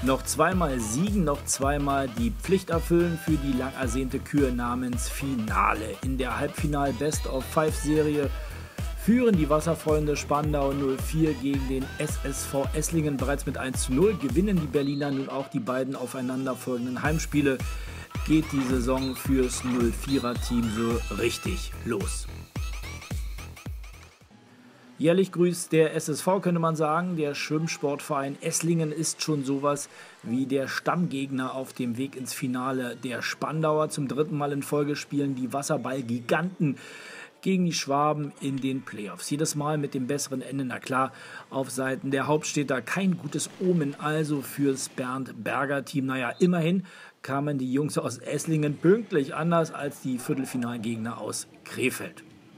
Noch zweimal siegen, noch zweimal die Pflicht erfüllen für die lang ersehnte Kür namens Finale. In der Halbfinal-Best-of-5-Serie führen die Wasserfreunde Spandau 04 gegen den SSV Esslingen bereits mit 1:0. Gewinnen die Berliner nun auch die beiden aufeinanderfolgenden Heimspiele, geht die Saison fürs 04er-Team so richtig los. Jährlich grüßt der SSV, könnte man sagen. Der Schwimmsportverein Esslingen ist schon sowas wie der Stammgegner auf dem Weg ins Finale. Der Spandauer zum 3. Mal in Folge spielen die Wasserball-Giganten gegen die Schwaben in den Playoffs. Jedes Mal mit dem besseren Ende, na klar, auf Seiten der Hauptstädter kein gutes Omen also fürs Bernd-Berger-Team. Naja, immerhin kamen die Jungs aus Esslingen pünktlich, anders als die Viertelfinalgegner aus Krefeld.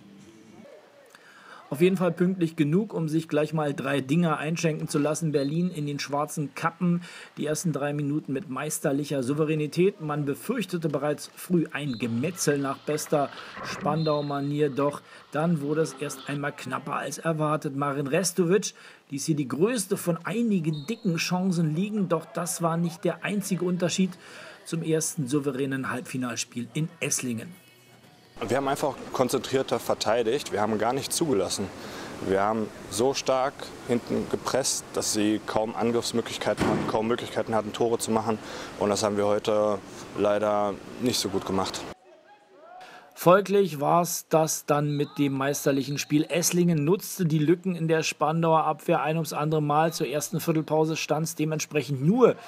Auf jeden Fall pünktlich genug, um sich gleich mal 3 Dinger einschenken zu lassen. Berlin in den schwarzen Kappen, die ersten 3 Minuten mit meisterlicher Souveränität. Man befürchtete bereits früh ein Gemetzel nach bester Spandau-Manier, doch dann wurde es erst einmal knapper als erwartet. Marin Restovic ließ hier die größte von einigen dicken Chancen liegen, doch das war nicht der einzige Unterschied zum ersten souveränen Halbfinalspiel in Esslingen. Wir haben einfach konzentrierter verteidigt, wir haben gar nicht zugelassen. Wir haben so stark hinten gepresst, dass sie kaum Angriffsmöglichkeiten hatten, kaum Möglichkeiten hatten, Tore zu machen. Und das haben wir heute leider nicht so gut gemacht. Folglich war es das dann mit dem meisterlichen Spiel. Esslingen nutzte die Lücken in der Spandauer Abwehr ein ums andere Mal. Zur ersten Viertelpause stand es dementsprechend nur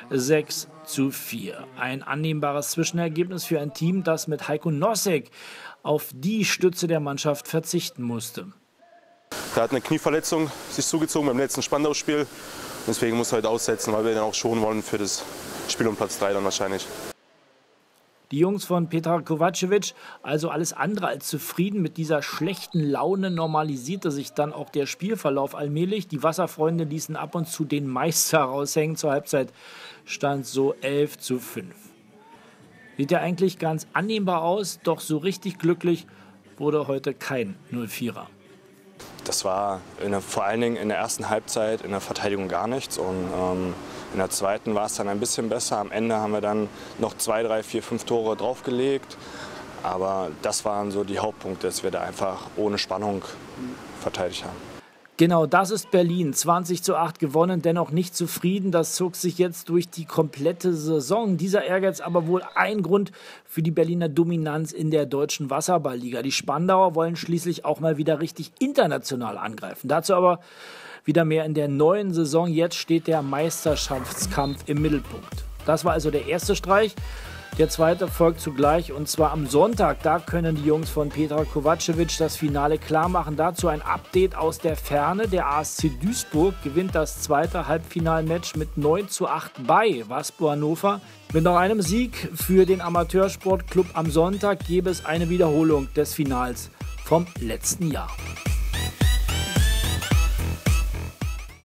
6:4. Ein annehmbares Zwischenergebnis für ein Team, das mit Heiko Nosek auf die Stütze der Mannschaft verzichten musste. Er hat eine Knieverletzung sich zugezogen beim letzten Spandau-Spiel. Deswegen muss er heute aussetzen, weil wir ihn auch schonen wollen für das Spiel um Platz 3 dann wahrscheinlich. Die Jungs von Petar Kovacevic, also alles andere als zufrieden mit dieser schlechten Laune, normalisierte sich dann auch der Spielverlauf allmählich. Die Wasserfreunde ließen ab und zu den Meister raushängen. Zur Halbzeit stand so 11:5. Sieht ja eigentlich ganz annehmbar aus, doch so richtig glücklich wurde heute kein 04er. Das war vor allen Dingen in der ersten Halbzeit in der Verteidigung gar nichts. Und in der zweiten war es dann ein bisschen besser. Am Ende haben wir dann noch 2, 3, 4, 5 Tore draufgelegt. Aber das waren so die Hauptpunkte, dass wir da einfach ohne Spannung verteidigt haben. Genau, das ist Berlin. 20:8 gewonnen, dennoch nicht zufrieden. Das zog sich jetzt durch die komplette Saison. Dieser Ehrgeiz aber wohl ein Grund für die Berliner Dominanz in der deutschen Wasserballliga. Die Spandauer wollen schließlich auch mal wieder richtig international angreifen. Dazu aber wieder mehr in der neuen Saison. Jetzt steht der Meisterschaftskampf im Mittelpunkt. Das war also der erste Streich. Der zweite folgt zugleich, und zwar am Sonntag. Da können die Jungs von Petar Kovacevic das Finale klar machen. Dazu ein Update aus der Ferne. Der ASC Duisburg gewinnt das zweite Halbfinalmatch mit 9:8 bei Waspo Hannover. Mit noch einem Sieg für den Amateursportclub am Sonntag gäbe es eine Wiederholung des Finals vom letzten Jahr.